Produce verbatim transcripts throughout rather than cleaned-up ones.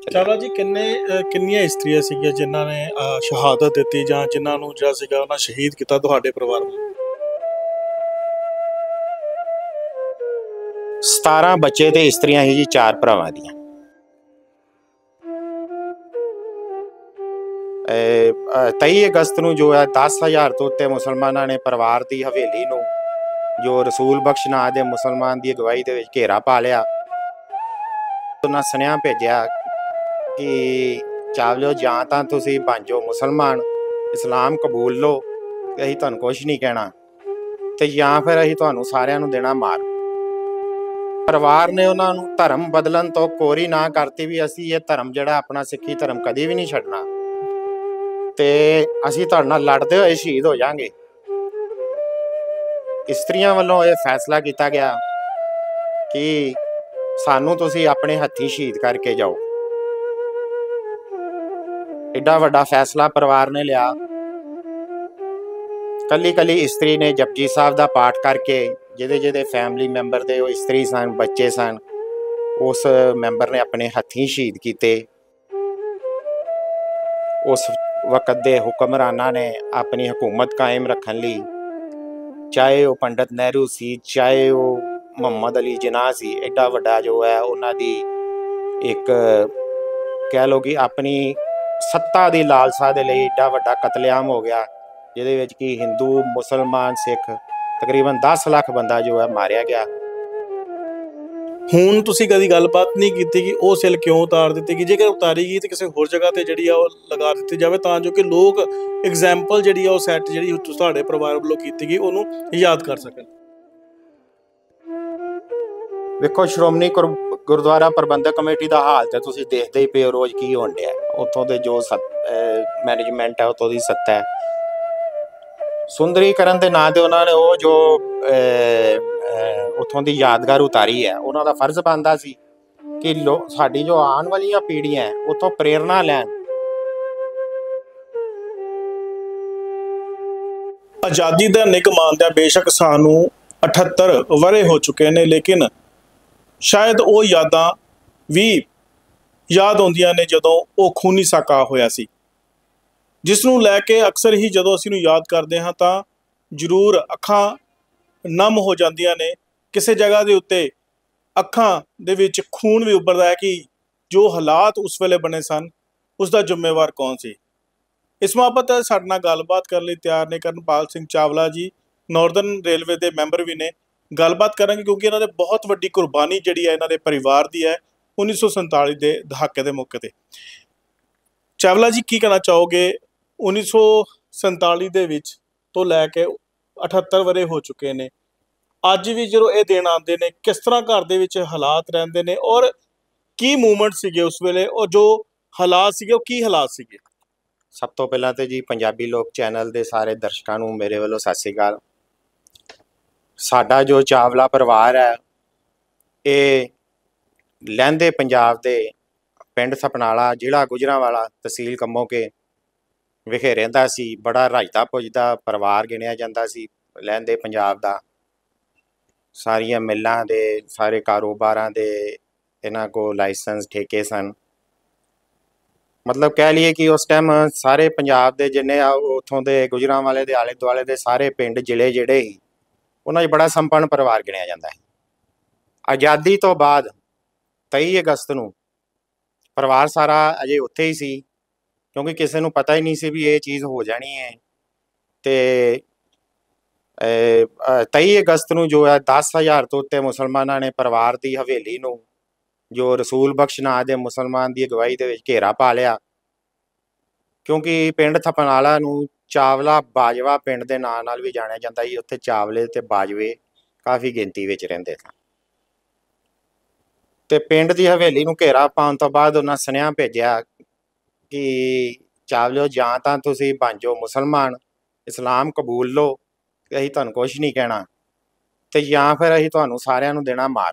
ਚਾਵਲਾ ਜੀ ਕਿੰਨੇ ਅ, ਕਿੰਨੀਆਂ ਇਸਤਰੀਆਂ ਸੀਗੀਆਂ ਜਿਨ੍ਹਾਂ ਨੇ ਅ, ਸ਼ਹਾਦਤ ਦਿੱਤੀ ਜਾਂ ਜਿਨ੍ਹਾਂ ਨੂੰ ਜਿਹੜਾ ਸੀਗਾ ਉਹਨਾਂ ਸ਼ਹੀਦ ਕੀਤਾ ਤੁਹਾਡੇ ਪਰਿਵਾਰ ਵੱਲੋਂ? ਸਤਾਰਾਂ ਬੱਚੇ ਤੇ ਇਸਤਰੀਆਂ ਹੀ ਜੀ, ਚਾਰ ਭਰਾਵਾਂ ਦੀਆਂ। ਤੇਈ ਅਗਸਤ ਨੂੰ ਜੋ ਹੈ ਦਸ ਹਜ਼ਾਰ ਤੋਂ ਉੱਤੇ ਮੁਸਲਮਾਨਾਂ ਨੇ ਪਰਿਵਾਰ ਦੀ ਹਵੇਲੀ ਨੂੰ, ਜੋ ਰਸੂਲ ਬਖਸ਼ ਨਾਂ ਦੇ ਮੁਸਲਮਾਨ ਦੀ ਅਗਵਾਈ ਦੇ ਵਿੱਚ ਘੇਰਾ ਪਾ ਲਿਆ। ਉਹਨਾਂ ਸੁਨੇਹਾ ਭੇਜਿਆ ਕਿ ਚਾਵਲਿਓ, ਜਾਂ ਤਾਂ ਤੁਸੀਂ ਬਣ ਜਾਓ ਮੁਸਲਮਾਨ, ਇਸਲਾਮ ਕਬੂਲ ਲਓ, ਅਸੀਂ ਤੁਹਾਨੂੰ ਕੁਛ ਨਹੀਂ ਕਹਿਣਾ, ਤੇ ਜਾਂ ਫਿਰ ਅਸੀਂ ਤੁਹਾਨੂੰ ਸਾਰਿਆਂ ਨੂੰ ਦੇਣਾ ਮਾਰ। ਪਰਿਵਾਰ ਨੇ ਉਹਨਾਂ ਨੂੰ ਧਰਮ ਬਦਲਣ ਤੋਂ ਕੋਰੀ ਨਾ ਕਰਤੀ ਵੀ ਅਸੀਂ ਇਹ ਧਰਮ ਜਿਹੜਾ ਆਪਣਾ ਸਿੱਖੀ ਧਰਮ ਕਦੀ ਵੀ ਨਹੀਂ ਛੱਡਣਾ, ਤੇ ਅਸੀਂ ਤੁਹਾਡੇ ਨਾਲ ਲੜਦੇ ਹੋਏ ਸ਼ਹੀਦ ਹੋ ਜਾਵਾਂਗੇ। ਇਸਤਰੀਆਂ ਵੱਲੋਂ ਇਹ ਫੈਸਲਾ ਕੀਤਾ ਗਿਆ ਕਿ ਸਾਨੂੰ ਤੁਸੀਂ ਆਪਣੇ ਹੱਥੀਂ ਸ਼ਹੀਦ ਕਰਕੇ ਜਾਓ। ਏਡਾ ਵੱਡਾ ਫੈਸਲਾ ਪਰਿਵਾਰ ਨੇ ਲਿਆ। ਕੱਲੀ ਕੱਲੀ ਇਸਤਰੀ ਨੇ ਜਪਜੀ ਸਾਹਿਬ ਦਾ ਪਾਠ ਕਰਕੇ, ਜਿਹਦੇ ਜਿਹਦੇ ਫੈਮਿਲੀ ਮੈਂਬਰ ਦੇ ਉਹ ਇਸਤਰੀ ਸਨ, ਬੱਚੇ ਸਨ, ਉਸ ਮੈਂਬਰ ਨੇ ਆਪਣੇ ਹੱਥੀਂ ਸ਼ਹੀਦ ਕੀਤੇ। ਉਸ ਵਕਤ ਦੇ ਹੁਕਮਰਾਨਾਂ ਨੇ ਆਪਣੀ ਹਕੂਮਤ ਕਾਇਮ ਰੱਖਣ ਲਈ, ਚਾਹੇ ਉਹ ਪੰਡਤ ਨਹਿਰੂ ਸੀ, ਚਾਹੇ ਉਹ ਮੁਹੰਮਦ ਅਲੀ ਜਿਨਾਹ ਸੀ, ਐਡਾ ਵੱਡਾ ਜੋ ਹੈ ਉਹਨਾਂ ਦੀ ਇੱਕ ਕਹਿ ਲਓ ਕਿ ਆਪਣੀ ਸੱਤਾ ਦੀ ਲਾਲਸਾ ਦੇ ਲਈ ਐਡਾ ਵੱਡਾ ਕਤਲੇਆਮ ਹੋ ਗਿਆ, ਜਿਹਦੇ ਵਿੱਚ ਕਿ ਹਿੰਦੂ, ਮੁਸਲਮਾਨ, ਸਿੱਖ ਤਕਰੀਬਨ ਦਸ ਲੱਖ ਬੰਦਾ ਜੋ ਹੈ ਮਾਰਿਆ ਗਿਆ। ਹੁਣ ਤੁਸੀਂ ਕਦੀ ਗੱਲਬਾਤ ਨਹੀਂ ਕੀਤੀ ਕਿ ਉਹ ਸਿਲ ਕਿਉਂ ਉਤਾਰ ਦਿੱਤੀ ਗਈ? ਜੇਕਰ ਉਤਾਰੀ ਗਈ ਤਾਂ ਕਿਸੇ ਹੋਰ ਜਗ੍ਹਾ ਤੇ ਜਿਹੜੀ ਆ ਉਹ ਲਗਾ ਦਿੱਤੀ ਜਾਵੇ, ਤਾਂ ਜੋ ਕਿ ਲੋਕ ਐਗਜ਼ਾਮਪਲ ਜਿਹੜੀ ਆ ਉਹ ਸੈੱਟ ਜਿਹੜੀ ਤੁਹਾਡੇ ਪਰਿਵਾਰ ਵੱਲੋਂ ਕੀਤੀ ਗਈ ਉਹਨੂੰ ਯਾਦ ਕਰ ਸਕਣ। ਵੇਖੋ, ਸ਼੍ਰੋਮਣੀ ਗੁਰਦੁਆਰਾ ਪ੍ਰਬੰਧਕ ਕਮੇਟੀ ਦਾ ਹਾਲ ਤੇ ਤੁਸੀਂ ਦੇਖਦੇ ਹੀ ਪਏ ਹੋ ਰੋਜ਼ ਕੀ ਹੋਣ ਡਿਆ। ਉੱਥੋਂ ਦੇ ਜੋ ਮੈਨੇਜਮੈਂਟ ਹੈ, ਉੱਥੋਂ ਦੀ ਸੱਤਾ ਹੈ, ਸੁੰਦਰੀਕਰਨ ਦੇ ਨਾਂ ਤੇ ਉਹਨਾਂ ਨੇ ਉਹ ਜੋ ਉੱਥੋਂ ਦੀ ਯਾਦਗਾਰ ਉਤਾਰੀ ਹੈ। ਉਹਨਾਂ ਦਾ ਫਰਜ਼ ਬਣਦਾ ਸੀ ਕਿ ਲੋ ਸਾਡੀ ਜੋ ਆਉਣ ਵਾਲੀਆਂ ਪੀੜ੍ਹੀਆਂ ਉੱਥੋਂ ਪ੍ਰੇਰਨਾ ਲੈਣ। ਆਜ਼ਾਦੀ ਦਾ ਨਿੱਘ ਮਾਣਦਿਆਂ ਬੇਸ਼ੱਕ ਸਾਨੂੰ ਅਠੱਤਰ ਵਰ੍ਹੇ ਹੋ ਚੁੱਕੇ ਨੇ, ਲੇਕਿਨ ਸ਼ਾਇਦ ਉਹ ਯਾਦਾਂ ਵੀ ਯਾਦ ਆਉਂਦੀਆਂ ਨੇ ਜਦੋਂ ਉਹ ਖੂਨੀ ਸਾਕਾ ਹੋਇਆ ਸੀ, ਜਿਸ ਨੂੰ ਲੈ ਕੇ ਅਕਸਰ ਹੀ ਜਦੋਂ ਅਸੀਂ ਨੂੰ ਯਾਦ ਕਰਦੇ ਹਾਂ ਤਾਂ ਜ਼ਰੂਰ ਅੱਖਾਂ ਨਮ ਹੋ ਜਾਂਦੀਆਂ ਨੇ। ਕਿਸੇ ਜਗ੍ਹਾ ਦੇ ਉੱਤੇ ਅੱਖਾਂ ਦੇ ਵਿੱਚ ਖੂਨ ਵੀ ਉੱਭਰਦਾ ਹੈ ਕਿ ਜੋ ਹਾਲਾਤ ਉਸ ਵੇਲੇ ਬਣੇ ਸਨ ਉਸ ਦਾ ਜ਼ਿੰਮੇਵਾਰ ਕੌਣ ਸੀ। ਇਸ ਬਾਬਤ ਸਾਡੇ ਨਾਲ ਗੱਲਬਾਤ ਕਰਨ ਲਈ ਤਿਆਰ ਨੇ ਕਰਨਪਾਲ ਸਿੰਘ ਚਾਵਲਾ ਜੀ, ਨਾਰਦਰਨ ਰੇਲਵੇ ਦੇ ਮੈਂਬਰ ਵੀ ਨੇ। ਗੱਲਬਾਤ ਕਰਾਂਗੇ ਕਿਉਂਕਿ ਇਹਨਾਂ ਦੇ ਬਹੁਤ ਵੱਡੀ ਕੁਰਬਾਨੀ ਜਿਹੜੀ ਹੈ ਇਹਨਾਂ ਦੇ ਪਰਿਵਾਰ ਦੀ ਹੈ ਉੱਨੀ ਸੌ ਸੰਤਾਲੀ ਦੇ ਦਹਾਕੇ ਦੇ ਮੌਕੇ 'ਤੇ। ਚਾਵਲਾ ਜੀ, ਕੀ ਕਹਿਣਾ ਚਾਹੋਗੇ? ਉੱਨੀ ਸੌ ਸੰਤਾਲੀ ਦੇ ਵਿੱਚ ਤੋਂ ਲੈ ਕੇ ਅਠੱਤਰ ਵਰ੍ਹੇ ਹੋ ਚੁੱਕੇ ਨੇ, ਅੱਜ ਵੀ ਜਦੋਂ ਇਹ ਦਿਨ ਆਉਂਦੇ ਨੇ ਕਿਸ ਤਰ੍ਹਾਂ ਘਰ ਦੇ ਵਿੱਚ ਹਾਲਾਤ ਰਹਿੰਦੇ ਨੇ, ਔਰ ਕੀ ਮੂਵਮੈਂਟ ਸੀਗੇ ਉਸ ਵੇਲੇ, ਔਰ ਜੋ ਹਾਲਾਤ ਸੀਗੇ ਉਹ ਕੀ ਹਾਲਾਤ ਸੀਗੇ? ਸਭ ਤੋਂ ਪਹਿਲਾਂ ਤੇ ਜੀ ਪੰਜਾਬੀ ਲੋਕ ਚੈਨਲ ਦੇ ਸਾਰੇ ਦਰਸ਼ਕਾਂ ਨੂੰ ਮੇਰੇ ਵੱਲੋਂ ਸਤਿ ਸ਼੍ਰੀ ਅਕਾਲ। ਸਾਡਾ ਜੋ ਚਾਵਲਾ ਪਰਿਵਾਰ ਹੈ ਇਹ ਲਹਿੰਦੇ ਪੰਜਾਬ ਦੇ ਪਿੰਡ ਸਪਨਾਲਾ, ਜ਼ਿਲ੍ਹਾ ਗੁਜਰਾਂਵਾਲਾ, ਤਹਿਸੀਲ ਕੰਮੋਕੇ ਵਿਖੇ ਰਹਿੰਦਾ ਸੀ। ਬੜਾ ਰਾਜਤਾ ਪੁੱਜਦਾ ਪਰਿਵਾਰ ਗਿਣਿਆ ਜਾਂਦਾ ਸੀ ਲਹਿੰਦੇ ਪੰਜਾਬ ਦਾ। ਸਾਰੀਆਂ ਮਿੱਲਾਂ ਦੇ, ਸਾਰੇ ਕਾਰੋਬਾਰਾਂ ਦੇ ਇਹਨਾਂ ਕੋਲ ਲਾਇਸੈਂਸ ਠੇਕੇ ਸਨ। ਮਤਲਬ ਕਹਿ ਲਈਏ ਕਿ ਉਸ ਟਾਈਮ ਸਾਰੇ ਪੰਜਾਬ ਦੇ ਜਿੰਨੇ ਆ ਉੱਥੋਂ ਦੇ ਗੁਜਰਾਂਵਾਲੇ ਦੇ ਆਲੇ ਦੁਆਲੇ ਦੇ ਸਾਰੇ ਪਿੰਡ ਜ਼ਿਲ੍ਹੇ ਜਿਹੜੇ ਸੀ ਉਹਨਾਂ 'ਚ ਬੜਾ ਸੰਪੰਨ ਪਰਿਵਾਰ ਗਿਣਿਆ ਜਾਂਦਾ ਹੈ। ਆਜ਼ਾਦੀ ਤੋਂ ਬਾਅਦ ਤੇਈ ਅਗਸਤ ਨੂੰ ਪਰਿਵਾਰ ਸਾਰਾ ਅਜੇ ਉੱਥੇ ਹੀ ਸੀ, ਕਿਉਂਕਿ ਕਿਸੇ ਨੂੰ ਪਤਾ ਹੀ ਨਹੀਂ ਸੀ ਵੀ ਇਹ ਚੀਜ਼ ਹੋ ਜਾਣੀ ਹੈ। ਤੇ ਤੇਈ ਅਗਸਤ ਨੂੰ ਜੋ ਹੈ ਦਸ ਹਜ਼ਾਰ ਤੋਂ ਉੱਤੇ ਮੁਸਲਮਾਨਾਂ ਨੇ ਪਰਿਵਾਰ ਦੀ ਹਵੇਲੀ ਨੂੰ, ਜੋ ਰਸੂਲ ਬਖਸ਼ ਨਾਂ ਦੇ ਮੁਸਲਮਾਨ ਦੀ ਅਗਵਾਈ ਦੇ ਵਿੱਚ ਘੇਰਾ ਪਾ ਲਿਆ, ਕਿਉਂਕਿ ਪਿੰਡ ਥਪਨਾਲਾ ਨੂੰ ਚਾਵਲਾ ਬਾਜਵਾ ਪਿੰਡ ਦੇ ਨਾਂ ਨਾਲ ਵੀ ਜਾਣਿਆ ਜਾਂਦਾ ਸੀ। ਉੱਥੇ ਚਾਵਲੇ ਤੇ ਬਾਜਵੇ ਕਾਫੀ ਗਿਣਤੀ ਵਿੱਚ ਰਹਿੰਦੇ ਸਨ। ਤੇ ਪਿੰਡ ਦੀ ਹਵੇਲੀ ਨੂੰ ਘੇਰਾ ਪਾਉਣ ਤੋਂ ਬਾਅਦ ਉਹਨਾਂ ਸੁਨੇਹਾ ਭੇਜਿਆ ਕਿ ਚਾਵਲਿਓ, ਜਾਂ ਤਾਂ ਤੁਸੀਂ ਬਣ ਜਾਓ ਮੁਸਲਮਾਨ, ਇਸਲਾਮ ਕਬੂਲ ਲਓ, ਅਸੀਂ ਤੁਹਾਨੂੰ ਕੁਛ ਨਹੀਂ ਕਹਿਣਾ, ਤੇ ਜਾਂ ਫਿਰ ਅਸੀਂ ਤੁਹਾਨੂੰ ਸਾਰਿਆਂ ਨੂੰ ਦੇਣਾ ਮਾਰ।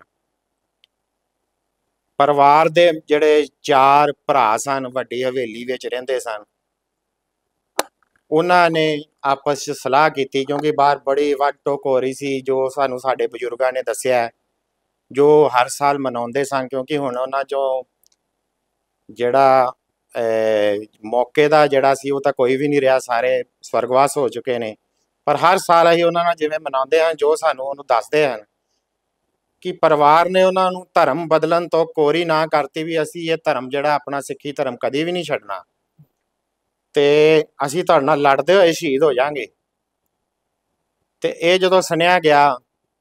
ਪਰਿਵਾਰ ਦੇ ਜਿਹੜੇ ਚਾਰ ਭਰਾ ਸਨ, ਵੱਡੀ ਹਵੇਲੀ ਵਿੱਚ ਰਹਿੰਦੇ ਸਨ, ਉਹਨਾਂ ਨੇ ਆਪਸ 'ਚ ਸਲਾਹ ਕੀਤੀ, ਕਿਉਂਕਿ ਬਾਹਰ ਬੜੀ ਵੱਢ ਟੋਕ ਹੋ ਰਹੀ ਸੀ, ਜੋ ਸਾਨੂੰ ਸਾਡੇ ਬਜ਼ੁਰਗਾਂ ਨੇ ਦੱਸਿਆ, ਜੋ ਹਰ ਸਾਲ ਮਨਾਉਂਦੇ ਸਨ। ਕਿਉਂਕਿ ਹੁਣ ਉਹਨਾਂ 'ਚੋਂ ਜਿਹੜਾ ਮੌਕੇ ਦਾ ਜਿਹੜਾ ਸੀ ਉਹ ਤਾਂ ਕੋਈ ਵੀ ਨਹੀਂ ਰਿਹਾ, ਸਾਰੇ ਸਵਰਗਵਾਸ ਹੋ ਚੁੱਕੇ ਨੇ। ਪਰ ਹਰ ਸਾਲ ਅਸੀਂ ਉਹਨਾਂ ਨਾਲ ਜਿਵੇਂ ਮਨਾਉਂਦੇ ਹਾਂ, ਜੋ ਸਾਨੂੰ ਉਹਨੂੰ ਦੱਸਦੇ ਹਨ ਕਿ ਪਰਿਵਾਰ ਨੇ ਉਹਨਾਂ ਨੂੰ ਧਰਮ ਬਦਲਣ ਤੋਂ ਕੋਰੀ ਨਾ ਕਰਤੀ ਵੀ ਅਸੀਂ ਇਹ ਧਰਮ ਜਿਹੜਾ ਆਪਣਾ ਸਿੱਖੀ ਧਰਮ ਕਦੀ ਵੀ ਨਹੀਂ ਛੱਡਣਾ, ਤੇ ਅਸੀਂ ਤੁਹਾਡੇ ਨਾਲ ਲੜਦੇ ਹੋਏ ਸ਼ਹੀਦ ਹੋ ਜਾਾਂਗੇ। ਤੇ ਇਹ ਜਦੋਂ ਸੁਣਿਆ ਗਿਆ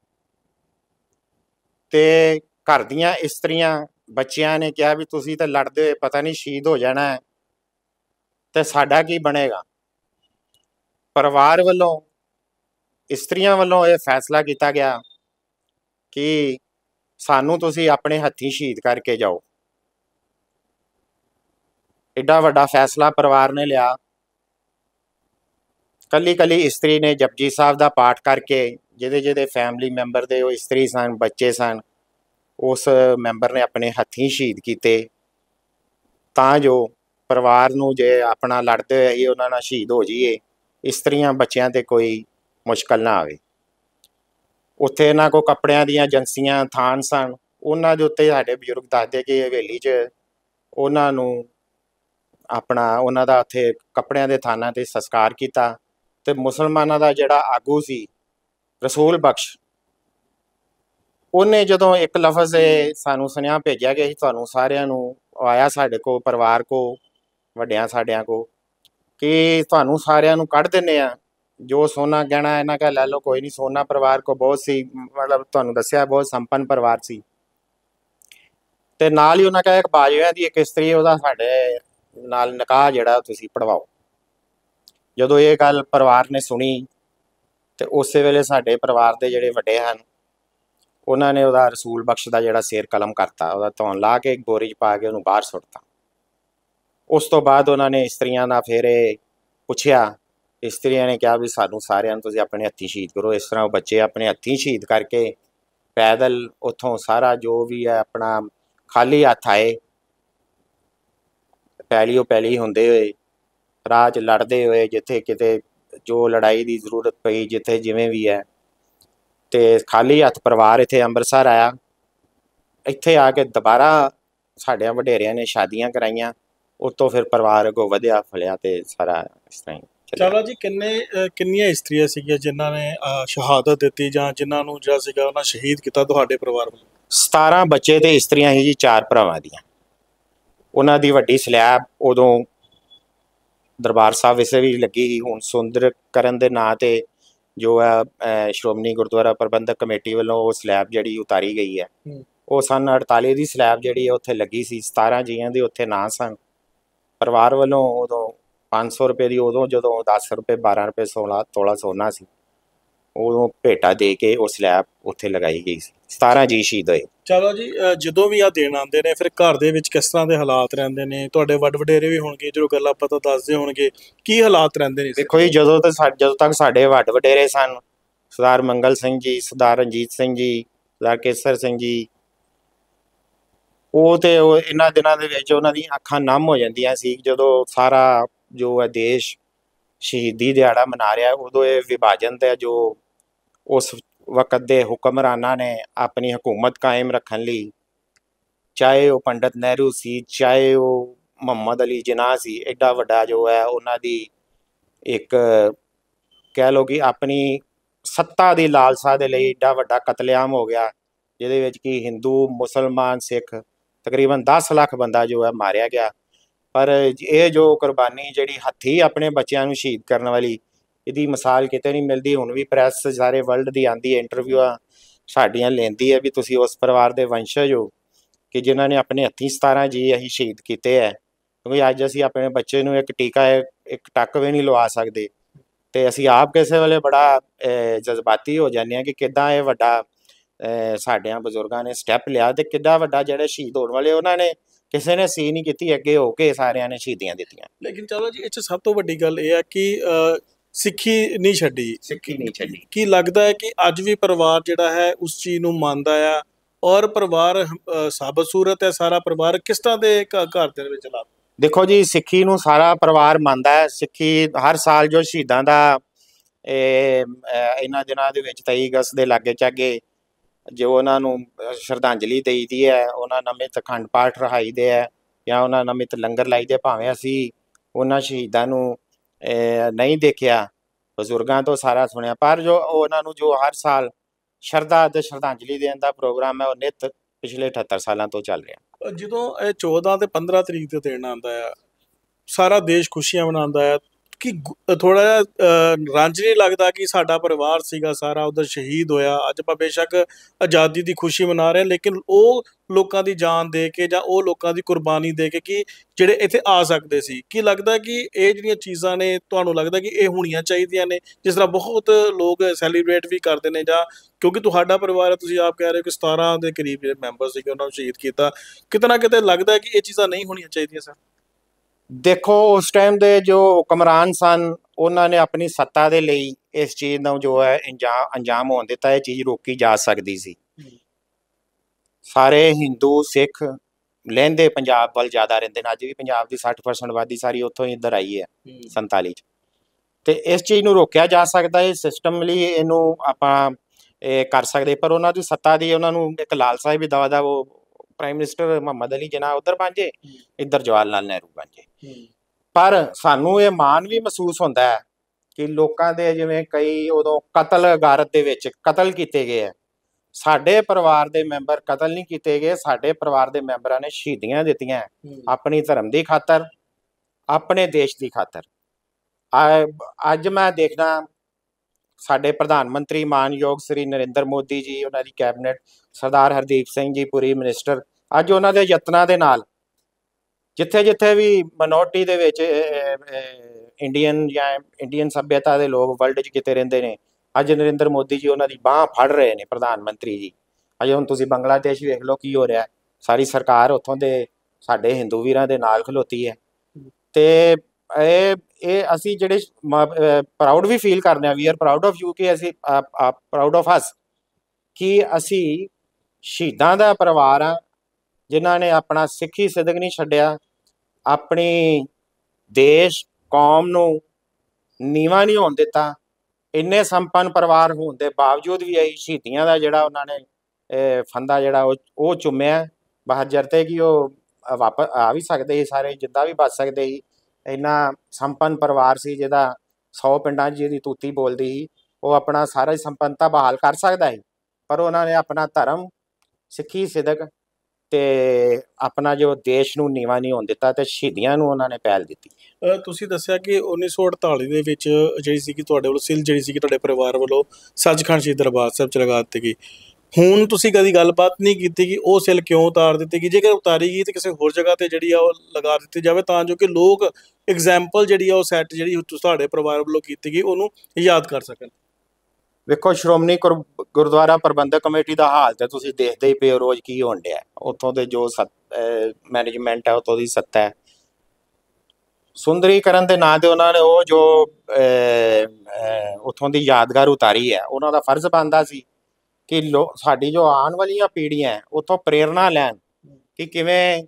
ਤੇ ਘਰ ਦੀਆਂ ਇਸਤਰੀਆਂ ਬੱਚਿਆਂ ਨੇ ਕਿਹਾ ਵੀ ਤੁਸੀਂ ਤਾਂ ਲੜਦੇ ਹੋਏ ਪਤਾ ਨਹੀਂ ਸ਼ਹੀਦ ਹੋ ਜਾਣਾ ਹੈ, ਤੇ ਸਾਡਾ ਕੀ ਬਣੇਗਾ। ਪਰਿਵਾਰ ਵੱਲੋਂ, ਇਸਤਰੀਆਂ ਵੱਲੋਂ ਇਹ ਫੈਸਲਾ ਕੀਤਾ ਗਿਆ ਕਿ ਸਾਨੂੰ ਤੁਸੀਂ ਆਪਣੇ ਹੱਥੀਂ ਸ਼ਹੀਦ ਕਰਕੇ ਜਾਓ। ਏਡਾ ਵੱਡਾ ਫੈਸਲਾ ਪਰਿਵਾਰ ਨੇ ਲਿਆ। ਕੱਲੀ ਕੱਲੀ ਇਸਤਰੀ ਨੇ ਜਪਜੀ ਸਾਹਿਬ ਦਾ ਪਾਠ ਕਰਕੇ, ਜਿਹਦੇ ਜਿਹਦੇ ਫੈਮਿਲੀ ਮੈਂਬਰ ਦੇ ਉਹ ਇਸਤਰੀ ਸਨ, ਬੱਚੇ ਸਨ, ਉਸ ਮੈਂਬਰ ਨੇ ਆਪਣੇ ਹੱਥੀਂ ਸ਼ਹੀਦ ਕੀਤੇ, ਤਾਂ ਜੋ ਪਰਿਵਾਰ ਨੂੰ ਜੇ ਆਪਣਾ ਲੜਦੇ ਹੋਏ ਹੀ ਉਹਨਾਂ ਨਾਲ ਸ਼ਹੀਦ ਹੋ ਜਾਈਏ, ਇਸਤਰੀਆਂ ਬੱਚਿਆਂ 'ਤੇ ਕੋਈ ਮੁਸ਼ਕਲ ਨਾ ਆਵੇ। ਉੱਥੇ ਇਹਨਾਂ ਕੋਲ ਕੱਪੜਿਆਂ ਦੀਆਂ ਏਜੰਸੀਆਂ ਥਾਨ ਸਨ, ਉਹਨਾਂ ਦੇ ਉੱਤੇ ਸਾਡੇ ਬਜ਼ੁਰਗ ਦੱਸਦੇ ਕਿ ਹਵੇਲੀ 'ਚ ਉਹਨਾਂ ਨੂੰ ਆਪਣਾ ਉਹਨਾਂ ਦਾ ਉੱਥੇ ਕੱਪੜਿਆਂ ਦੇ ਥਾਨਾਂ 'ਤੇ ਸੰਸਕਾਰ ਕੀਤਾ। ਤੇ ਮੁਸਲਮਾਨਾਂ ਦਾ ਜਿਹੜਾ ਆਗੂ ਸੀ ਰਸੂਲ ਬਖਸ਼, ਉਹਨੇ ਜਦੋਂ ਇੱਕ ਲਫ਼ਜ਼ ਸਾਨੂੰ ਸੁਨੇਹਾ ਭੇਜਿਆ ਕਿ ਤੁਹਾਨੂੰ ਸਾਰਿਆਂ ਨੂੰ ਆਇਆ ਸਾਡੇ ਕੋਲ, ਪਰਿਵਾਰ ਕੋ, ਵੱਡਿਆਂ ਸਾਡਿਆਂ ਕੋ, ਕਿ ਤੁਹਾਨੂੰ ਸਾਰਿਆਂ ਨੂੰ ਕੱਢ ਦਿੰਦੇ ਆ, ਜੋ ਸੋਨਾ ਗਹਿਣਾ ਇਹਨਾਂ ਕਾ ਲੈ ਲਓ, ਕੋਈ ਨਹੀਂ। ਸੋਨਾ ਪਰਿਵਾਰ ਕੋ ਬਹੁਤ ਸੀ, ਮਤਲਬ ਤੁਹਾਨੂੰ ਦੱਸਿਆ ਬਹੁਤ ਸੰਪੰਨ ਪਰਿਵਾਰ ਸੀ। ਤੇ ਨਾਲ ਹੀ ਉਹਨਾਂ ਕਹਾ ਇੱਕ ਬਾਜਵਿਆਂ ਦੀ ਇੱਕ ਇਸਤਰੀ, ਉਹਦਾ ਸਾਡੇ ਨਾਲ ਨਿਕਾਹ ਜਿਹੜਾ ਤੁਸੀਂ ਪੜਵਾਓ। ਜਦੋਂ ਇਹ ਗੱਲ ਪਰਿਵਾਰ ਨੇ ਸੁਣੀ ਤੇ ਉਸੇ ਵੇਲੇ ਸਾਡੇ ਪਰਿਵਾਰ ਦੇ ਜਿਹੜੇ ਵੱਡੇ ਹਨ ਉਹਨਾਂ ਨੇ ਉਹਦਾ ਰਸੂਲ ਬਖਸ਼ ਦਾ ਜਿਹੜਾ ਸਿਰ ਕਲਮ ਕਰਤਾ, ਉਹਦਾ ਧੌਣ ਲਾ ਕੇ ਬੋਰੀ 'ਚ ਪਾ ਕੇ ਉਹਨੂੰ ਬਾਹਰ ਸੁੱਟਤਾ। ਉਸ ਤੋਂ ਬਾਅਦ ਉਹਨਾਂ ਨੇ ਇਸਤਰੀਆਂ ਨਾਲ ਫਿਰ ਇਹ ਪੁੱਛਿਆ, ਇਸਤਰੀਆਂ ਨੇ ਕਿਹਾ ਵੀ ਸਾਨੂੰ ਸਾਰਿਆਂ ਨੂੰ ਤੁਸੀਂ ਆਪਣੇ ਹੱਥੀਂ ਸ਼ਹੀਦ ਕਰੋ। ਇਸ ਤਰ੍ਹਾਂ ਉਹ ਬੱਚੇ ਆਪਣੇ ਹੱਥੀਂ ਸ਼ਹੀਦ ਕਰਕੇ ਪੈਦਲ ਉੱਥੋਂ ਸਾਰਾ ਜੋ ਵੀ ਹੈ ਆਪਣਾ ਖਾਲੀ ਹੱਥ ਆਏ, ਪੈਲੀਓ ਪੈਲੀ ਹੁੰਦੇ ਹੋਏ, ਰਾਹ 'ਚ ਲੜਦੇ ਹੋਏ, ਜਿੱਥੇ ਕਿਤੇ ਜੋ ਲੜਾਈ ਦੀ ਜ਼ਰੂਰਤ ਪਈ, ਜਿੱਥੇ ਜਿਵੇਂ ਵੀ ਹੈ, ਤੇ ਖਾਲੀ ਹੱਥ ਪਰਿਵਾਰ ਇੱਥੇ ਅੰਮ੍ਰਿਤਸਰ ਆਇਆ। ਇੱਥੇ ਆ ਕੇ ਦੁਬਾਰਾ ਸਾਡਿਆਂ ਵਡੇਰਿਆਂ ਨੇ ਸ਼ਾਦੀਆਂ ਕਰਾਈਆਂ, ਉਸ ਤੋਂ ਫਿਰ ਪਰਿਵਾਰ ਅੱਗੋਂ ਵਧਿਆ ਫਲਿਆ ਤੇ ਸਾਰਾ ਇਸ ਤਰ੍ਹਾਂ ਹੀ। ਚਾਵਲਾ ਜੀ, ਕਿੰਨੇ ਕਿੰਨੀਆਂ ਇਸਤਰੀਆਂ ਸੀਗੀਆਂ ਜਿਨ੍ਹਾਂ ਨੇ ਸ਼ਹਾਦਤ ਦਿੱਤੀ ਜਾਂ ਜਿਨ੍ਹਾਂ ਨੂੰ ਜਿਹੜਾ ਸੀਗਾ ਉਹਨਾਂ ਸ਼ਹੀਦ ਕੀਤਾ ਤੁਹਾਡੇ ਪਰਿਵਾਰ ਵੱਲੋਂ? ਸਤਾਰਾਂ ਬੱਚੇ ਤੇ ਇਸਤਰੀਆਂ ਸੀ ਜੀ, ਚਾਰ ਭਰਾਵਾਂ ਦੀਆਂ। ਉਹਨਾਂ ਦੀ ਵੱਡੀ ਸਲੈਬ ਉਦੋਂ ਦਰਬਾਰ ਸਾਹਿਬ ਵਿਸੇ ਵੀ ਲੱਗੀ ਸੀ। ਹੁਣ ਸੁੰਦਰਕਰਨ ਦੇ ਨਾਂ 'ਤੇ ਜੋ ਹੈ ਸ਼੍ਰੋਮਣੀ ਗੁਰਦੁਆਰਾ ਪ੍ਰਬੰਧਕ ਕਮੇਟੀ ਵੱਲੋਂ ਉਹ ਸਲੈਬ ਜਿਹੜੀ ਉਤਾਰੀ ਗਈ ਹੈ, ਉਹ ਸਨ ਅੜਤਾਲੀ ਦੀ ਸਲੈਬ ਜਿਹੜੀ ਹੈ ਉੱਥੇ ਲੱਗੀ ਸੀ। ਸਤਾਰਾਂ ਜੀਆਂ ਦੇ ਉੱਥੇ ਨਾਂ ਸਨ। ਪਰਿਵਾਰ ਵੱਲੋਂ ਉਦੋਂ ਪੰਜ ਸੌ ਰੁਪਏ ਦੀ, ਉਦੋਂ ਜਦੋਂ ਦਸ ਰੁਪਏ ਬਾਰਾਂ ਰੁਪਏ ਸੋਲਾ ਤੋਲਾ ਸੋਨਾ ਸੀ, ਉਦੋਂ ਭੇਟਾ ਦੇ ਕੇ ਉਹ ਸਲੈਬ ਉੱਥੇ ਲਗਾਈ ਗਈ ਸੀ। ਸਤਾਰਾਂ ਜੀ ਸ਼ਹੀਦ ਹੋਏ। ਚਲੋ ਜੀ, ਜਦੋਂ ਵੀ ਆ ਦੇਣ ਆਉਂਦੇ ਨੇ ਫਿਰ ਘਰ ਦੇ ਵਿੱਚ ਕਿਸ ਤਰ੍ਹਾਂ ਦੇ ਹਾਲਾਤ ਰਹਿੰਦੇ ਨੇ? ਤੁਹਾਡੇ ਵੱਡ ਵਡੇਰੇ ਵੀ ਹੋਣਗੇ ਜਦੋਂ ਗੱਲਾਂ ਪਤਾ ਦੱਸਦੇ ਹੋਣਗੇ, ਕੀ ਹਾਲਾਤ ਰਹਿੰਦੇ ਨੇ? ਦੇਖੋ ਜੀ, ਜਦੋਂ ਤੱਕ ਜਦੋਂ ਤੱਕ ਸਾਡੇ ਵੱਡ ਵਡੇਰੇ ਸਨ, ਸਰਦਾਰ ਮੰਗਲ ਸਿੰਘ ਜੀ, ਸਰਦਾਰ ਰਣਜੀਤ ਸਿੰਘ ਜੀ, ਸਰਦਾਰ ਕੇਸਰ ਸਿੰਘ ਜੀ, ਉਹ ਤੇ ਉਹ ਇਹਨਾਂ ਦਿਨਾਂ ਦੇ ਵਿੱਚ ਉਹਨਾਂ ਦੀਆਂ ਅੱਖਾਂ ਨਮ ਹੋ ਜਾਂਦੀਆਂ ਸੀ ਜਦੋਂ ਸਾਰਾ ਜੋ ਹੈ ਦੇਸ਼ ਸ਼ਹੀਦੀ ਦਿਹਾੜਾ ਮਨਾ ਰਿਹਾ। ਉਦੋਂ ਇਹ ਵਿਭਾਜਨ ਦਾ ਜੋ ਉਸ ਵਕਤ ਦੇ ਹੁਕਮਰਾਨਾਂ ਨੇ ਆਪਣੀ ਹਕੂਮਤ ਕਾਇਮ ਰੱਖਣ ਲਈ, ਚਾਹੇ ਉਹ ਪੰਡਿਤ ਨਹਿਰੂ ਸੀ, ਚਾਹੇ ਉਹ ਮੁਹੰਮਦ ਅਲੀ ਜਿਨਾਹ ਸੀ, ਐਡਾ ਵੱਡਾ ਜੋ ਹੈ ਉਹਨਾਂ ਦੀ ਇੱਕ ਕਹਿ ਲਓ ਕਿ ਆਪਣੀ ਸੱਤਾ ਦੀ ਲਾਲਸਾ ਦੇ ਲਈ ਐਡਾ ਵੱਡਾ ਕਤਲੇਆਮ ਹੋ ਗਿਆ, ਜਿਹਦੇ ਵਿੱਚ ਕਿ ਹਿੰਦੂ, ਮੁਸਲਮਾਨ, ਸਿੱਖ ਤਕਰੀਬਨ ਦਸ ਲੱਖ ਬੰਦਾ ਜੋ ਹੈ ਮਾਰਿਆ ਗਿਆ। ਪਰ ਇਹ ਜੋ ਕੁਰਬਾਨੀ ਜਿਹੜੀ ਹੱਥੀਂ ਆਪਣੇ ਬੱਚਿਆਂ ਨੂੰ ਸ਼ਹੀਦ ਕਰਨ ਵਾਲੀ, ਇਹਦੀ ਮਿਸਾਲ ਕਿਤੇ ਨਹੀਂ ਮਿਲਦੀ। ਹੁਣ ਵੀ ਪ੍ਰੈਸ ਸਾਰੇ ਵਰਲਡ ਦੀ ਆਉਂਦੀ ਹੈ, ਇੰਟਰਵਿਊਆਂ ਸਾਡੀਆਂ ਲੈਂਦੀ ਹੈ ਵੀ ਤੁਸੀਂ ਉਸ ਪਰਿਵਾਰ ਦੇ ਵੰਸ਼ਜ ਹੋ ਕਿ ਜਿਨ੍ਹਾਂ ਨੇ ਆਪਣੇ ਹੱਥੀਂ ਸਤਾਰਾਂ ਜੀ ਅਸੀਂ ਸ਼ਹੀਦ ਕੀਤੇ ਹੈ। ਕਿਉਂਕਿ ਅੱਜ ਅਸੀਂ ਆਪਣੇ ਬੱਚੇ ਨੂੰ ਇੱਕ ਟੀਕਾ, ਇੱਕ ਟੱਕ ਵੀ ਨਹੀਂ ਲਵਾ ਸਕਦੇ, ਤੇ ਅਸੀਂ ਆਪ ਕਿਸੇ ਵੇਲੇ ਬੜਾ ਜਜ਼ਬਾਤੀ ਹੋ ਜਾਂਦੇ ਹਾਂ ਕਿ ਕਿੱਦਾਂ ਇਹ ਵੱਡਾ ਸਾਡਿਆਂ ਬਜ਼ੁਰਗਾਂ ਨੇ ਸਟੈਪ ਲਿਆ, ਤੇ ਕਿੱਡਾ ਵੱਡਾ ਜਿਹੜੇ ਸ਼ਹੀਦ ਹੋਣ ਵਾਲੇ ਉਹਨਾਂ ਨੇ ਕਿਸੇ ਨੇ ਸੀ ਨਹੀਂ ਕੀਤੀ, ਅੱਗੇ ਹੋ ਕੇ ਸਾਰਿਆਂ ਨੇ ਸ਼ਹੀਦੀਆਂ ਦਿੱਤੀਆਂ। ਲੇਕਿਨ ਚਲੋ ਜੀ, ਇਹ 'ਚ ਸਭ ਤੋਂ ਵੱਡੀ ਗੱਲ ਇਹ ਹੈ ਕਿ ਸਿੱਖੀ ਨਹੀਂ ਛੱਡੀ, ਸਿੱਖੀ ਨਹੀਂ ਛੱਡੀ। ਕੀ ਲੱਗਦਾ ਹੈ ਕਿ ਅੱਜ ਵੀ ਪਰਿਵਾਰ ਜਿਹੜਾ ਹੈ ਉਸ ਚੀਜ਼ ਨੂੰ ਮੰਨਦਾ ਆ? ਔਰ ਪਰਿਵਾਰ ਸਾਬਤ ਸੂਰਤ ਹੈ, ਸਾਰਾ ਪਰਿਵਾਰ ਕਿਸ ਤਰ੍ਹਾਂ ਦੇ ਘਰ ਦੇ ਵਿੱਚ ਲਾ? ਦੇਖੋ ਜੀ, ਸਿੱਖੀ ਨੂੰ ਸਾਰਾ ਪਰਿਵਾਰ ਮੰਨਦਾ ਹੈ। ਸਿੱਖੀ ਹਰ ਸਾਲ ਜੋ ਸ਼ਹੀਦਾਂ ਦਾ ਇਹ ਇਹਨਾਂ ਦਿਨਾਂ ਦੇ ਵਿੱਚ ਤੇਈ ਅਗਸਤ ਦੇ ਲਾਗੇ ਚਾਗੇ ਜੋ ਉਹਨਾਂ ਨੂੰ ਸ਼ਰਧਾਂਜਲੀ ਦੇਈਦੀ ਹੈ, ਉਹਨਾਂ ਨਵੇਂ ਅਖੰਡ ਪਾਠ ਰਹਾਈ ਦੇ ਹੈ, ਜਾਂ ਉਹਨਾਂ ਨਮਿਤ ਲੰਗਰ ਲਾਈਦੇ, ਭਾਵੇਂ ਅਸੀਂ ਉਹਨਾਂ ਸ਼ਹੀਦਾਂ ਨੂੰ ਨਹੀਂ ਦੇਖਿਆ, ਬਜ਼ੁਰਗਾਂ ਤੋਂ ਸਾਰਾ ਸੁਣਿਆ, ਪਰ ਜੋ ਉਹਨਾਂ ਨੂੰ ਜੋ ਹਰ ਸਾਲ ਸ਼ਰਧਾ ਅਤੇ ਸ਼ਰਧਾਂਜਲੀ ਦੇਣ ਦਾ ਪ੍ਰੋਗਰਾਮ ਹੈ ਉਹ ਨਿੱਤ ਪਿਛਲੇ ਅਠੱਤਰ ਸਾਲਾਂ ਤੋਂ ਚੱਲ ਰਿਹਾ। ਜਦੋਂ ਇਹ ਚੌਦਾਂ ਤੇ ਪੰਦਰਾਂ ਤਰੀਕ ਦੇ ਦਿਨ ਆਉਂਦਾ ਆ, ਸਾਰਾ ਦੇਸ਼ ਖੁਸ਼ੀਆਂ ਮਨਾਉਂਦਾ ਆ, ਕਿ ਥੋੜਾ ਜਿਹਾ ਰੰਜ ਨਹੀਂ ਲੱਗਦਾ ਕਿ ਸਾਡਾ ਪਰਿਵਾਰ ਸੀਗਾ ਸਾਰਾ ਉਧਰ ਸ਼ਹੀਦ ਹੋਇਆ, ਅੱਜ ਆਪਾਂ ਬੇਸ਼ੱਕ ਆਜ਼ਾਦੀ ਦੀ ਖੁਸ਼ੀ ਮਨਾ ਰਹੇ, ਲੇਕਿਨ ਉਹ ਲੋਕਾਂ ਦੀ ਜਾਨ ਦੇ ਕੇ ਜਾਂ ਉਹ ਲੋਕਾਂ ਦੀ ਕੁਰਬਾਨੀ ਦੇ ਕੇ ਕਿ ਜਿਹੜੇ ਇੱਥੇ ਆ ਸਕਦੇ ਸੀ, ਕੀ ਲੱਗਦਾ ਕਿ ਇਹ ਜਿਹੜੀਆਂ ਚੀਜ਼ਾਂ ਨੇ ਤੁਹਾਨੂੰ ਲੱਗਦਾ ਕਿ ਇਹ ਹੋਣੀਆਂ ਚਾਹੀਦੀਆਂ ਨੇ? ਜਿਸ ਤਰ੍ਹਾਂ ਬਹੁਤ ਲੋਕ ਸੈਲੀਬ੍ਰੇਟ ਵੀ ਕਰਦੇ ਨੇ, ਜਾਂ ਕਿਉਂਕਿ ਤੁਹਾਡਾ ਪਰਿਵਾਰ ਹੈ, ਤੁਸੀਂ ਆਪ ਕਹਿ ਰਹੇ ਹੋ ਕਿ ਸਤਾਰਾਂ ਦੇ ਕਰੀਬ ਜਿਹੜੇ ਮੈਂਬਰ ਸੀਗੇ ਉਹਨਾਂ ਨੂੰ ਸ਼ਹੀਦ ਕੀਤਾ, ਕਿਤੇ ਨਾ ਕਿਤੇ ਲੱਗਦਾ ਕਿ ਇਹ ਚੀਜ਼ਾਂ ਨਹੀਂ ਹੋਣੀਆਂ ਚਾਹੀਦੀਆਂ ਸਰ? ਦੇਖੋ, ਉਸ ਟਾਈਮ ਦੇ ਜੋ ਹੁਕਮਰਾਨ ਸਨ ਉਹਨਾਂ ਨੇ ਆਪਣੀ ਸੱਤਾ ਦੇ ਲਈ ਇਸ ਚੀਜ਼ ਨੂੰ ਜੋ ਹੈ ਅੰਜਾਮ ਅੰਜਾਮ ਹੋਣ ਦਿੱਤਾ। ਇਹ ਚੀਜ਼ ਰੋਕੀ ਜਾ ਸਕਦੀ ਸੀ। ਸਾਰੇ ਹਿੰਦੂ ਸਿੱਖ ਲਹਿੰਦੇ ਪੰਜਾਬ ਵੱਲ ਜ਼ਿਆਦਾ ਰਹਿੰਦੇ ਨੇ, ਅੱਜ ਵੀ ਪੰਜਾਬ ਦੀ ਸੱਠ ਪਰਸੈਂਟ ਆਬਾਦੀ ਸਾਰੀ ਉੱਥੋਂ ਹੀ ਇੱਧਰ ਆਈ ਹੈ ਸੰਤਾਲੀ 'ਚ, ਤੇ ਇਸ ਚੀਜ਼ ਨੂੰ ਰੋਕਿਆ ਜਾ ਸਕਦਾ ਹੈ। ਸਿਸਟਮ ਲਈ ਇਹਨੂੰ ਆਪਾਂ ਇਹ ਕਰ ਸਕਦੇ, ਪਰ ਉਹਨਾਂ ਦੀ ਸੱਤਾ ਦੀ ਉਹਨਾਂ ਨੂੰ ਇੱਕ ਲਾਲਸਾ ਵੀ ਦਵਾ ਦਾ, ਉਹ ਪ੍ਰਾਈਮ ਮਿਨਿਸਟਰ ਮੁਹੰਮਦ ਅਲੀ ਜਿਨਾਹ ਉੱਧਰ ਬਣ ਜੇ, ਇੱਧਰ ਜਵਾਹਰ ਲਾਲ ਨਹਿਰੂ ਬਣ ਜੇ। ਪਰ ਸਾਨੂੰ ਇਹ ਮਾਣ ਵੀ ਮਹਿਸੂਸ ਹੁੰਦਾ ਹੈ ਕਿ ਲੋਕਾਂ ਦੇ ਜਿਵੇਂ ਕਈ ਉਦੋਂ ਕਤਲ ਗਾਰਤ ਦੇ ਵਿੱਚ ਕਤਲ ਕੀਤੇ ਗਏ ਹੈ, ਸਾਡੇ ਪਰਿਵਾਰ ਦੇ ਮੈਂਬਰ ਕਤਲ ਨਹੀਂ ਕੀਤੇ ਗਏ, ਸਾਡੇ ਪਰਿਵਾਰ ਦੇ ਮੈਂਬਰਾਂ ਨੇ ਸ਼ਹੀਦੀਆਂ ਦਿੱਤੀਆਂ ਆਪਣੀ ਧਰਮ ਦੀ ਖਾਤਰ, ਆਪਣੇ ਦੇਸ਼ ਦੀ ਖਾਤਰ। ਅੱਜ ਮੈਂ ਦੇਖਦਾ ਸਾਡੇ ਪ੍ਰਧਾਨ ਮੰਤਰੀ ਮਾਨਯੋਗ ਸ੍ਰੀ ਨਰਿੰਦਰ ਮੋਦੀ ਜੀ, ਉਹਨਾਂ ਦੀ ਕੈਬਨਿਟ, ਸਰਦਾਰ ਹਰਦੀਪ ਸਿੰਘ ਜੀ ਪੁਰੀ ਮਿਨਿਸਟਰ, ਅੱਜ ਉਹਨਾਂ ਦੇ ਯਤਨਾਂ ਦੇ ਨਾਲ ਜਿੱਥੇ ਜਿੱਥੇ ਵੀ ਮਨੋਰਟੀ ਦੇ ਵਿੱਚ ਇੰਡੀਅਨ ਜਾਂ ਇੰਡੀਅਨ ਸੱਭਿਅਤਾ ਦੇ ਲੋਕ ਵਰਲਡ 'ਚ ਕਿਤੇ ਰਹਿੰਦੇ ਨੇ, ਅੱਜ ਨਰਿੰਦਰ ਮੋਦੀ ਜੀ ਉਹਨਾਂ ਦੀ ਬਾਂਹ ਫੜ ਰਹੇ ਨੇ, ਪ੍ਰਧਾਨ ਮੰਤਰੀ ਜੀ। ਅਜੇ ਹੁਣ ਤੁਸੀਂ ਬੰਗਲਾਦੇਸ਼ ਵੇਖ ਲਓ ਕੀ ਹੋ ਰਿਹਾ, ਸਾਰੀ ਸਰਕਾਰ ਉੱਥੋਂ ਦੇ ਸਾਡੇ ਹਿੰਦੂ ਵੀਰਾਂ ਦੇ ਨਾਲ ਖਲੋਤੀ ਹੈ। ਤੇ ਇਹ ਇਹ ਅਸੀਂ ਜਿਹੜੇ ਪ੍ਰਾਊਡ ਵੀ ਫੀਲ ਕਰਦੇ ਹਾਂ, we are proud of you, ਕਿ ਅਸੀਂ ਪ੍ਰਾਊਡ ਆਫ ਅਸ, ਕਿ ਅਸੀਂ ਸ਼ਹੀਦਾਂ ਦਾ ਪਰਿਵਾਰ ਆ ਜਿਨ੍ਹਾਂ ਨੇ ਆਪਣਾ ਸਿੱਖੀ ਸਿਦਕ ਨਹੀਂ ਛੱਡਿਆ, ਆਪਣੀ ਦੇਸ਼ ਕੌਮ ਨੂੰ ਨੀਵਾਂ ਨਹੀਂ ਹੋਣ ਦਿੱਤਾ। ਇੰਨੇ ਸੰਪੰਨ ਪਰਿਵਾਰ ਹੋਣ ਦੇ ਬਾਵਜੂਦ ਵੀ ਇਹ ਸ਼ਹੀਦੀਆਂ ਦਾ ਜਿਹੜਾ ਉਹਨਾਂ ਨੇ ਫੰਦਾ ਜਿਹੜਾ ਉਹ ਉਹ ਚੁੰਮਿਆ, ਬਾਹਰ ਜਰਤੇ ਕਿ ਉਹ ਵਾਪਸ ਆ ਵੀ ਸਕਦੇ ਸੀ, ਸਾਰੇ ਜਿੱਦਾਂ ਵੀ ਬਚ ਸਕਦੇ ਸੀ। ਇੰਨਾ ਸੰਪੰਨ ਪਰਿਵਾਰ ਸੀ ਜਿਹਦਾ ਸੌ ਪਿੰਡਾਂ 'ਚ ਜਿਹਦੀ ਤੂਤੀ ਬੋਲਦੀ ਸੀ, ਉਹ ਆਪਣਾ ਸਾਰਾ ਸੰਪੰਨਤਾ ਬਹਾਲ ਕਰ ਸਕਦਾ ਸੀ, ਪਰ ਉਹਨਾਂ ਨੇ ਆਪਣਾ ਧਰਮ, ਸਿੱਖੀ ਸਿਦਕ ਤੇ ਆਪਣਾ ਜੋ ਦੇਸ਼ ਨੂੰ ਨੀਵਾਂ ਨਹੀਂ ਹੋਣ ਦਿੱਤਾ, ਤੇ ਸ਼ਹੀਦੀਆਂ ਨੂੰ ਉਹਨਾਂ ਨੇ ਪਹਿਲ ਦਿੱਤੀ। ਤੁਸੀਂ ਦੱਸਿਆ ਕਿ ਉੱਨੀ ਸੌ ਅਠਤਾਲੀ ਦੇ ਵਿੱਚ ਜਿਹੜੀ ਸੀ ਕਿ ਤੁਹਾਡੇ ਵੱਲੋਂ ਸਿਲ ਜਿਹੜੀ ਸੀ ਕਿ ਤੁਹਾਡੇ ਪਰਿਵਾਰ ਵੱਲੋਂ ਸੱਚਖੰਡ ਸ਼ਹੀਦ ਦਰਬਾਰ ਸਾਹਿਬ 'ਚ ਲਗਾ ਦਿੱਤੀ ਗਈ। ਹੁਣ ਤੁਸੀਂ ਕਦੀ ਗੱਲਬਾਤ ਨਹੀਂ ਕੀਤੀ ਕਿ ਉਹ ਸਿਲ ਕਿਉਂ ਉਤਾਰ ਦਿੱਤੀ ਗਈ? ਜੇਕਰ ਉਤਾਰੀ ਗਈ ਤਾਂ ਕਿਸੇ ਹੋਰ ਜਗ੍ਹਾ 'ਤੇ ਜਿਹੜੀ ਆ ਉਹ ਲਗਾ ਦਿੱਤੀ ਜਾਵੇ, ਤਾਂ ਜੋ ਕਿ ਲੋਕ ਐਗਜ਼ਾਮਪਲ ਜਿਹੜੀ ਆ ਉਹ ਸੈੱਟ ਜਿਹੜੀ ਤੁਹਾਡੇ ਪਰਿਵਾਰ ਵੱਲੋਂ ਕੀਤੀ ਗਈ ਉਹਨੂੰ ਯਾਦ ਕਰ ਸਕਣ। ਵੇਖੋ, ਸ਼੍ਰੋਮਣੀ ਗੁਰਦੁਆਰਾ ਪ੍ਰਬੰਧਕ ਕਮੇਟੀ ਦਾ ਹਾਲ ਤਾਂ ਤੁਸੀਂ ਦੇਖਦੇ ਹੀ ਪਏ ਹੋ ਰੋਜ਼ ਕੀ ਹੋਣ ਡਿਆ। ਉੱਥੋਂ ਦੇ ਜੋ ਸੱਤ ਮੈਨੇਜਮੈਂਟ ਹੈ, ਉੱਥੋਂ ਦੀ ਸੱਤਾ ਹੈ, ਸੁੰਦਰੀਕਰਨ ਦੇ ਨਾਂ 'ਤੇ ਉਹਨਾਂ ਨੇ ਉਹ ਜੋ ਉੱਥੋਂ ਦੀ ਯਾਦਗਾਰ ਉਤਾਰੀ ਹੈ, ਉਹਨਾਂ ਦਾ ਫਰਜ਼ ਬਣਦਾ ਸੀ ਕਿ ਲੋ ਸਾਡੀ ਜੋ ਆਉਣ ਵਾਲੀਆਂ ਪੀੜ੍ਹੀਆਂ ਉੱਥੋਂ ਪ੍ਰੇਰਨਾ ਲੈਣ ਕਿ ਕਿਵੇਂ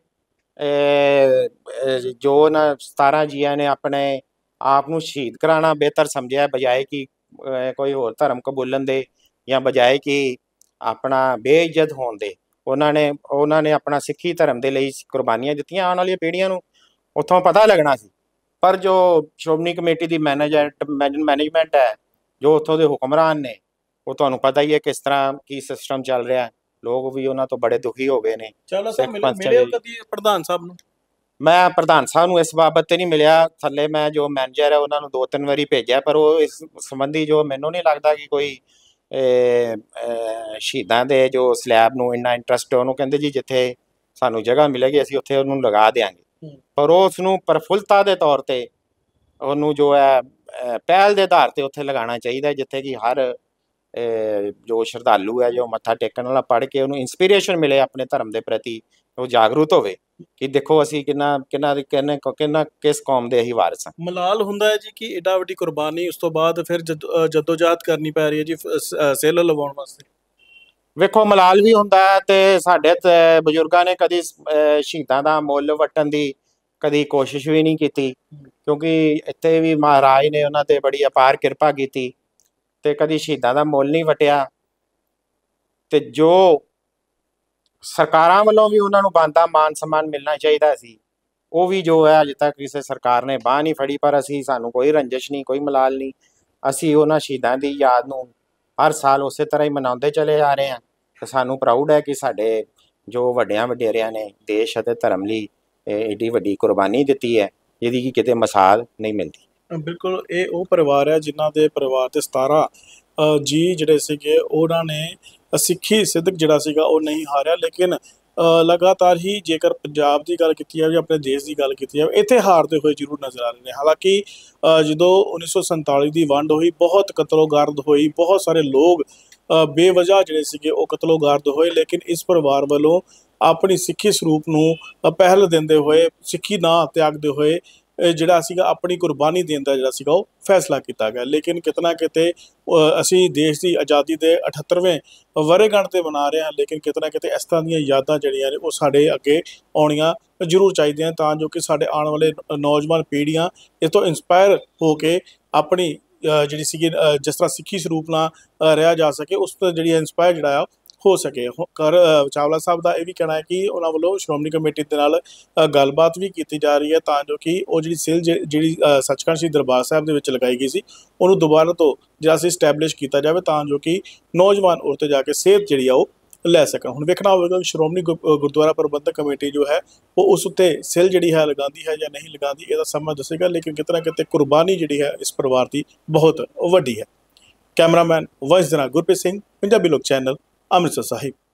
ਜੋ ਨਾ ਸਤਾਰਾਂ ਜੀਆਂ ਨੇ ਆਪਣੇ ਆਪ ਨੂੰ ਸ਼ਹੀਦ ਕਰਾਉਣਾ ਬਿਹਤਰ ਸਮਝਿਆ, ਬਜਾਏ ਕਿ ਕੋਈ ਹੋਰ ਧਰਮ ਕਬੂਲਣ ਦੇ, ਜਾਂ ਬਜਾਏ ਕਿ ਆਪਣਾ ਬੇਇੱਜ਼ਤ ਹੋਣ ਦੇ। ਉਹਨਾਂ ਨੇ ਉਹਨਾਂ ਨੇ ਆਪਣਾ ਸਿੱਖੀ ਧਰਮ ਦੇ ਲਈ ਕੁਰਬਾਨੀਆਂ ਦਿੱਤੀਆਂ, ਆਉਣ ਵਾਲੀਆਂ ਪੀੜ੍ਹੀਆਂ ਨੂੰ ਉੱਥੋਂ ਪਤਾ ਲੱਗਣਾ ਸੀ। ਪਰ ਜੋ ਸ਼੍ਰੋਮਣੀ ਕਮੇਟੀ ਦੀ ਮੈਨੇਜਮੈਂਟ ਮੈਨੇਜਮੈਂਟ ਹੈ, ਜੋ ਉੱਥੋਂ ਦੇ ਹੁਕਮਰਾਨ ਨੇ, ਉਹ ਤੁਹਾਨੂੰ ਪਤਾ ਹੀ ਹੈ ਕਿਸ ਤਰ੍ਹਾਂ ਕੀ ਸਿਸਟਮ ਚੱਲ ਰਿਹਾ। ਲੋਕ ਵੀ ਉਹਨਾਂ ਤੋਂ ਬੜੇ ਦੁਖੀ ਹੋ ਗਏ ਨੇ। ਪ੍ਰਧਾਨ ਸਾਹਿਬ ਨੂੰ ਮੈਂ ਪ੍ਰਧਾਨ ਸਾਹਿਬ ਨੂੰ ਇਸ ਬਾਬਤ ਤੇ ਨਹੀਂ ਮਿਲਿਆ, ਥੱਲੇ ਮੈਂ ਜੋ ਮੈਨੇਜਰ ਹੈ ਉਹਨਾਂ ਨੂੰ ਦੋ ਤਿੰਨ ਵਾਰੀ ਭੇਜਿਆ, ਪਰ ਉਹ ਇਸ ਸੰਬੰਧੀ ਜੋ ਮੈਨੂੰ ਨਹੀਂ ਲੱਗਦਾ ਕਿ ਕੋਈ ਸ਼ਹੀਦਾਂ ਦੇ ਜੋ ਸਲੈਬ ਨੂੰ ਇੰਨਾ ਇੰਟਰਸਟ। ਉਹਨੂੰ ਕਹਿੰਦੇ ਜੀ ਜਿੱਥੇ ਸਾਨੂੰ ਜਗ੍ਹਾ ਮਿਲੇਗੀ ਅਸੀਂ ਉੱਥੇ ਉਹਨੂੰ ਲਗਾ ਦਿਆਂਗੇ, ਪਰ ਉਹ ਉਸਨੂੰ ਪ੍ਰਫੁੱਲਤਾ ਦੇ ਤੌਰ ਤੇ ਉਹਨੂੰ ਜੋ ਹੈ ਪਹਿਲ ਦੇ ਆਧਾਰ ਤੇ ਉੱਥੇ ਲਗਾਉਣਾ ਚਾਹੀਦਾ, ਜਿੱਥੇ ਕਿ ਹਰ ਜੋ ਸ਼ਰਧਾਲੂ ਹੈ, ਜੋ ਮੱਥਾ ਟੇਕਣ ਵਾਲਾ, ਪੜ੍ਹ ਕੇ ਉਹਨੂੰ ਇੰਸਪੀਰੇਸ਼ਨ ਮਿਲੇ ਆਪਣੇ ਧਰਮ ਦੇ ਪ੍ਰਤੀ, ਉਹ ਜਾਗਰੂਕ ਹੋਵੇ ਕਿ ਦੇਖੋ ਅਸੀਂ ਕਿੰਨਾ ਕਿੰਨਾ ਕਿੰਨੇ ਕਿੰਨਾ ਕਿਸ ਕੌਮ ਦੇ ਅਸੀਂ ਵਾਰਿਸ ਹਾਂ। ਮਲਾਲ ਹੁੰਦਾ ਹੈ ਜੀ ਕਿ ਏਡਾ ਵੱਡੀ ਕੁਰਬਾਨੀ, ਉਸ ਤੋਂ ਬਾਅਦ ਫਿਰ ਜਦੋਜਹਿਦ ਕਰਨੀ ਪੈ ਰਹੀ ਹੈ ਜੀ ਸਿੱਲ ਲਵਾਉਣ ਵਾਸਤੇ। ਵੇਖੋ, ਮਲਾਲ ਵੀ ਹੁੰਦਾ ਹੈ, ਤੇ ਸਾਡੇ ਬਜ਼ੁਰਗਾਂ ਨੇ ਕਦੀ ਸ਼ਹੀਦਾਂ ਦਾ ਮੁੱਲ ਵੱਟਣ ਦੀ ਕਦੀ ਕੋਸ਼ਿਸ਼ ਵੀ ਨਹੀਂ ਕੀਤੀ, ਕਿਉਂਕਿ ਇੱਥੇ ਵੀ ਮਹਾਰਾਜ ਨੇ ਉਹਨਾਂ ਤੇ ਬੜੀ ਅਪਾਰ ਕਿਰਪਾ ਕੀਤੀ, ਤੇ ਕਦੀ ਸ਼ਹੀਦਾਂ ਦਾ ਮੁੱਲ ਨਹੀਂ ਵਟਿਆ। ਤੇ ਜੋ ਸਰਕਾਰਾਂ ਵੱਲੋਂ ਵੀ ਉਹਨਾਂ ਨੂੰ ਬਣਦਾ ਮਾਨ ਸਨਮਾਨ ਮਿਲਣਾ ਚਾਹੀਦਾ ਸੀ, ਉਹ ਵੀ ਜੋ ਹੈ ਅਜੇ ਤੱਕ ਕਿਸੇ ਸਰਕਾਰ ਨੇ ਬਾਂਹ ਨਹੀਂ ਫੜੀ। ਪਰ ਅਸੀਂ ਸਾਨੂੰ ਕੋਈ ਰੰਜਿਸ਼ ਨਹੀਂ, ਕੋਈ ਮਲਾਲ ਨਹੀਂ। ਅਸੀਂ ਉਹਨਾਂ ਸ਼ਹੀਦਾਂ ਦੀ ਯਾਦ ਨੂੰ ਹਰ ਸਾਲ ਉਸੇ ਤਰ੍ਹਾਂ ਹੀ ਮਨਾਉਂਦੇ ਚਲੇ ਆ ਰਹੇ ਹਾਂ ਤੇ ਸਾਨੂੰ ਪ੍ਰਾਊਡ ਹੈ ਕਿ ਸਾਡੇ ਜੋ ਵੱਡਿਆਂ ਵਡੇਰਿਆਂ ਨੇ ਦੇਸ਼ ਅਤੇ ਧਰਮ ਲਈ ਏਡੀ ਵੱਡੀ ਕੁਰਬਾਨੀ ਦਿੱਤੀ ਹੈ, ਜਿਹਦੀ ਕਿ ਕਿਤੇ ਮਿਸਾਲ ਨਹੀਂ ਮਿਲਦੀ। ਬਿਲਕੁਲ, ਇਹ ਉਹ ਪਰਿਵਾਰ ਹੈ ਜਿਨ੍ਹਾਂ ਦੇ ਪਰਿਵਾਰ ਦੇ ਸਤਾਰਾਂ ਅ, ਜੀ ਜਿਹੜੇ ਸੀਗੇ ਉਹਨਾਂ ਨੇ ਸਿੱਖੀ ਸਿੱਧਕ ਜਿਹੜਾ ਸੀਗਾ ਉਹ ਨਹੀਂ ਹਾਰਿਆ। ਲੇਕਿਨ ਅ, ਲਗਾਤਾਰ ਹੀ ਜੇਕਰ ਪੰਜਾਬ ਦੀ ਗੱਲ ਕੀਤੀ ਜਾਵੇ, ਆਪਣੇ ਦੇਸ਼ ਦੀ ਗੱਲ ਕੀਤੀ ਜਾਵੇ, ਇੱਥੇ ਹਾਰਦੇ ਹੋਏ ਜ਼ਰੂਰ ਨਜ਼ਰ ਆ ਰਹੇ ਨੇ। ਹਾਲਾਂਕਿ ਅ, ਜਦੋਂ ਉੱਨੀ ਸੌ ਸੰਤਾਲੀ ਦੀ ਵੰਡ ਹੋਈ, ਬਹੁਤ ਕਤਲੋਗਾਰਦ ਹੋਈ, ਬਹੁਤ ਸਾਰੇ ਲੋਕ ਅ, ਬੇਵਜ੍ਹਾ ਜਿਹੜੇ ਸੀਗੇ ਉਹ ਕਤਲੋਗਾਰਦ ਹੋਏ। ਲੇਕਿਨ ਇਸ ਪਰਿਵਾਰ ਵੱਲੋਂ ਆਪਣੀ ਸਿੱਖੀ ਸਰੂਪ ਨੂੰ ਅ, ਪਹਿਲ ਦਿੰਦੇ ਹੋਏ, ਸਿੱਖੀ ਨਾ ਤਿਆਗਦੇ ਹੋਏ ਇਹ ਜਿਹੜਾ ਸੀਗਾ ਆਪਣੀ ਕੁਰਬਾਨੀ ਦੇਣ ਦਾ ਜਿਹੜਾ ਸੀਗਾ ਉਹ ਫੈਸਲਾ ਕੀਤਾ ਗਿਆ। ਲੇਕਿਨ ਕਿਤੇ ਨਾ ਕਿਤੇ ਅ, ਅਸੀਂ ਦੇਸ਼ ਦੀ ਆਜ਼ਾਦੀ ਦੇ ਅਠੱਤਰਵੇਂ ਵਰ੍ਹੇਗੰਢ 'ਤੇ ਮਨਾ ਰਹੇ ਹਾਂ, ਲੇਕਿਨ ਕਿਤੇ ਨਾ ਕਿਤੇ ਇਸ ਤਰ੍ਹਾਂ ਦੀਆਂ ਯਾਦਾਂ ਜਿਹੜੀਆਂ ਨੇ ਉਹ ਸਾਡੇ ਅੱਗੇ ਆਉਣੀਆਂ ਜ਼ਰੂਰ ਚਾਹੀਦੀਆਂ, ਤਾਂ ਜੋ ਕਿ ਸਾਡੇ ਆਉਣ ਵਾਲੇ ਨੌਜਵਾਨ ਪੀੜ੍ਹੀਆਂ ਇਸ ਤੋਂ ਇੰਸਪਾਇਰ ਹੋ ਕੇ ਆਪਣੀ ਅ, ਜਿਹੜੀ ਸੀਗੀ ਅ, ਜਿਸ ਤਰ੍ਹਾਂ ਸਿੱਖੀ ਸਰੂਪ ਨਾਲ ਅ, ਰਿਹਾ ਜਾ ਸਕੇ, ਉਸ ਤੋਂ ਜਿਹੜੀ ਇੰਸਪਾਇਰ ਜਿਹੜਾ ਆ ਹੋ ਸਕੇ। ਹੋ- ਕਰ ਅ, ਚਾਵਲਾ ਸਾਹਿਬ ਦਾ ਇਹ ਵੀ ਕਹਿਣਾ ਹੈ ਕਿ ਉਹਨਾਂ ਵੱਲੋਂ ਸ਼੍ਰੋਮਣੀ ਕਮੇਟੀ ਦੇ ਨਾਲ ਅ, ਗੱਲਬਾਤ ਵੀ ਕੀਤੀ ਜਾ ਰਹੀ ਹੈ, ਤਾਂ ਜੋ ਕਿ ਉਹ ਜਿਹੜੀ ਸੇਲ ਜਿਹੜੀ ਅ, ਸੱਚਖੰਡ ਸ਼੍ਰੀ ਦਰਬਾਰ ਸਾਹਿਬ ਦੇ ਵਿੱਚ ਲਗਾਈ ਗਈ ਸੀ, ਉਹਨੂੰ ਦੁਬਾਰਾ ਤੋਂ ਜਿਹੜਾ ਸੀ ਸਟੈਬਲਿਸ਼ ਕੀਤਾ ਜਾਵੇ, ਤਾਂ ਜੋ ਕਿ ਨੌਜਵਾਨ ਉਰ 'ਤੇ ਜਾ ਕੇ ਸਿਹਤ ਜਿਹੜੀ ਆ ਉਹ ਲੈ ਸਕਣ। ਹੁਣ ਵੇਖਣਾ ਹੋਵੇਗਾ ਕਿ ਸ਼੍ਰੋਮਣੀ ਗੁ- ਅ, ਗੁਰਦੁਆਰਾ ਪ੍ਰਬੰਧਕ ਕਮੇਟੀ ਜੋ ਹੈ ਉਹ ਉਸ ਉੱਤੇ ਸਿਲ ਜਿਹੜੀ ਹੈ ਲਗਾਉਂਦੀ ਹੈ ਜਾਂ ਨਹੀਂ ਲਗਾਉਂਦੀ, ਇਹਦਾ ਸਮਾਂ ਦੱਸੇਗਾ। ਲੇਕਿਨ ਕਿਤੇ ਨਾ ਕਿਤੇ ਕੁਰਬਾਨੀ ਜਿਹੜੀ ਹੈ ਇਸ ਪਰਿਵਾਰ ਦੀ ਬਹੁਤ ਵੱਡੀ ਹੈ। ਕੈਮਰਾਮੈਨ ਵਾਇਸ ਦੇ ਨਾਲ ਗੁਰਪ੍ਰੀਤ ਸਿੰਘ, ਪੰਜਾਬੀ ਲੋਕ ਚੈਨਲ, ਅੰਮ੍ਰਿਤਸਰ ਸਾਹਿਬ।